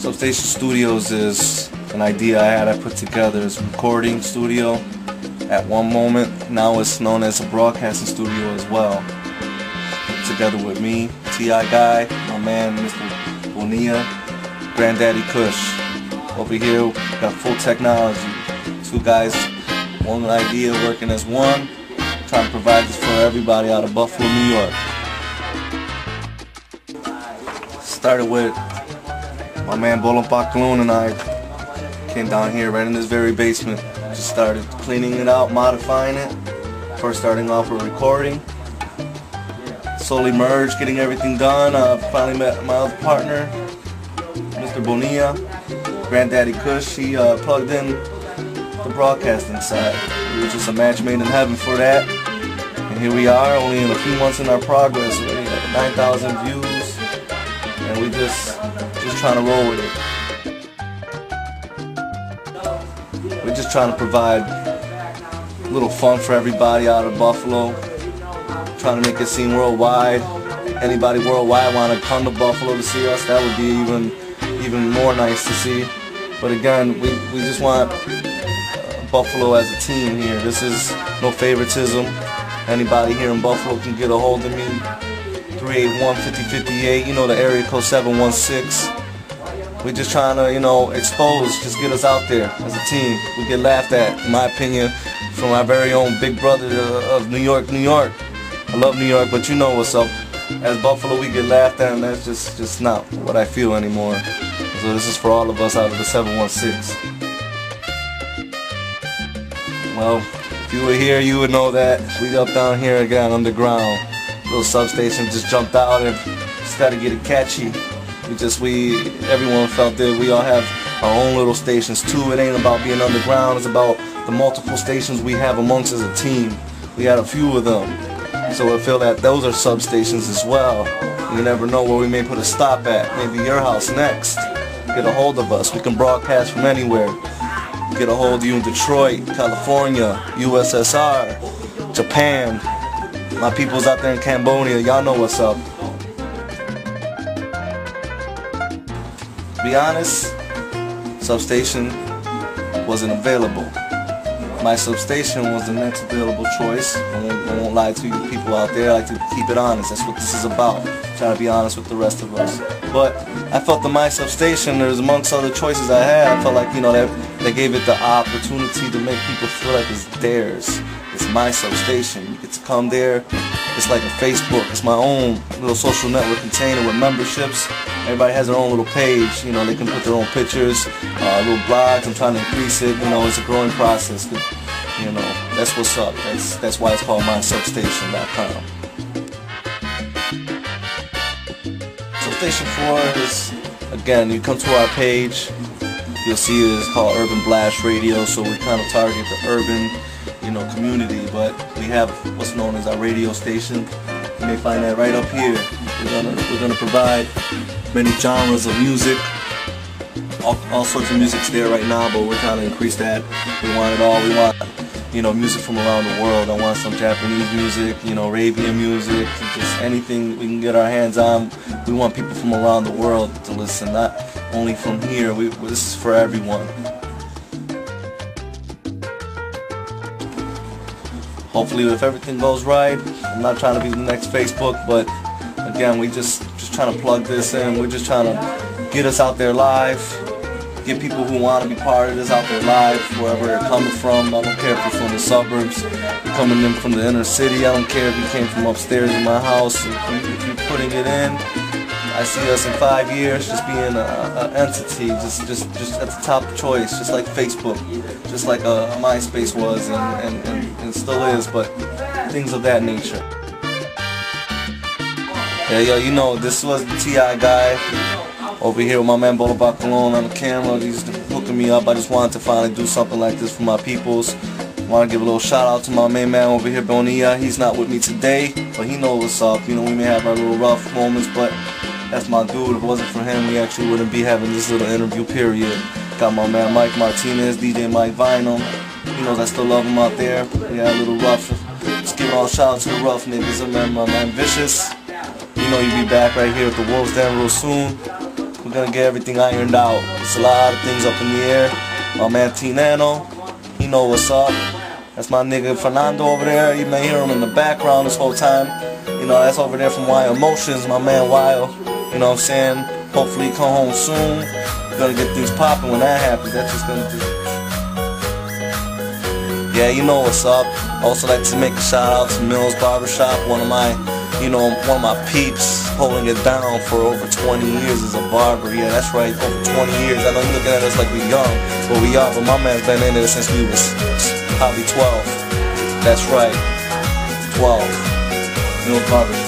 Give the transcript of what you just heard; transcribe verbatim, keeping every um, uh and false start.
Substation Studios is an idea I had I put together. It's a recording studio at one moment. Now it's known as a broadcasting studio as well. Together with me, T I Guy, my man Mister Bonilla, Granddaddy Kush. Over here, we got full technology. Two guys, one idea working as one, trying to provide this for everybody out of Buffalo, New York. Started with my man Bolan Pacalon and I. Came down here right in this very basement. Just started cleaning it out, modifying it. First starting off with recording. Slowly merged, getting everything done. I uh, finally met my other partner, Mister Bonilla, Granddaddy Kush. He uh, plugged in the broadcasting side. It was just a match made in heaven for that. And here we are, only in a few months in our progress. We're at nine thousand views, and we just just trying to roll with it. We're just trying to provide a little fun for everybody out of Buffalo. Trying to make it seem worldwide. Anybody worldwide want to come to Buffalo to see us, that would be even even more nice to see. But again, we, we just want uh, Buffalo as a team here. This is no favoritism. Anybody here in Buffalo can get a hold of me. three eight one, five oh five eight, you know, the area code seven one six. We're just trying to, you know, expose, just get us out there as a team. We get laughed at, in my opinion, from our very own big brother of New York, New York. I love New York, but you know what's up. As Buffalo, we get laughed at, and that's just, just not what I feel anymore. So this is for all of us out of the seven one six. Well, if you were here, you would know that we up down here again, underground. Little substation just jumped out and started getting catchy. We just, we, everyone felt that we all have our own little stations too. It ain't about being underground, it's about the multiple stations we have amongst as a team. We had a few of them. So I feel that those are substations as well. You never know where we may put a stop at. Maybe your house next. Get a hold of us. We can broadcast from anywhere. Get a hold of you in Detroit, California, U S S R, Japan. My people's out there in Cambodia. Y'all know what's up. To be honest, Substation wasn't available. My Substation was the next available choice. I won't, I won't lie to you people out there. I like to keep it honest. That's what this is about. Trying to be honest with the rest of us. But I felt the My Substation, there's amongst other choices I had, I felt like, you know, that they gave it the opportunity to make people feel like it's theirs. It's my Substation. You get to come there. It's like a Facebook. It's my own little social network container with memberships. Everybody has their own little page. You know, they can put their own pictures, uh, little blogs. I'm trying to increase it. You know, it's a growing process. You know, that's what's up. That's that's why it's called my substation dot com. Substation four is, again, you come to our page, you'll see it's called Urban Blast Radio. So we kind of target the urban, you know, community, but we have what's known as our radio station. You may find that right up here. We're gonna we're gonna provide many genres of music. All, all sorts of music's there right now, but we're trying to increase that. We want it all. We want, you know, music from around the world. I want some Japanese music, you know, Arabian music, just anything we can get our hands on. We want people from around the world to listen, not only from here. We, this is for everyone. Hopefully, if everything goes right, I'm not trying to be the next Facebook, but again, we just just trying to plug this in. We're just trying to get us out there live, get people who want to be part of this out there live, wherever they're coming from. I don't care if you're from the suburbs, you're coming in from the inner city. I don't care if you came from upstairs in my house. If, you, if you're putting it in, I see us in five years just being an entity, just just just at the top choice, just like Facebook, just like a, a MySpace was and, and, and, and still is, but things of that nature. Yeah, yo, you know, this was the T I Guy over here with my man Bolan Pacalon on the camera. He's hooking me up. I just wanted to finally do something like this for my peoples. I want to give a little shout out to my main man over here, Bonilla. He's not with me today, but he knows what's up. You know, we may have our little rough moments, but that's my dude. If it wasn't for him, we actually wouldn't be having this little interview, period. Got my man Mike Martinez, D J Mike Vinum. He knows I still love him out there. We had a little rough. Just give all shout out to the rough niggas. And man, my man Vicious. You know you'll be back right here with the Wolves Den real soon. We're gonna get everything ironed out. There's a lot of things up in the air. My man T-Nano, he know what's up. That's my nigga Fernando over there. You may hear him in the background this whole time. You know, that's over there from Wild Emotions, my man Wild. You know what I'm saying? Hopefully he come home soon. We're gonna get things popping when that happens. That's just gonna do. Yeah, you know what's up. I also like to make a shout out to Mills Barbershop, one of my, you know, one of my peeps, holding it down for over twenty years as a barber. Yeah, that's right, over twenty years. I know you're looking at us like we're young, but we are. But my man's been in there since we was probably twelve. That's right, twelve. Mills Barbershop.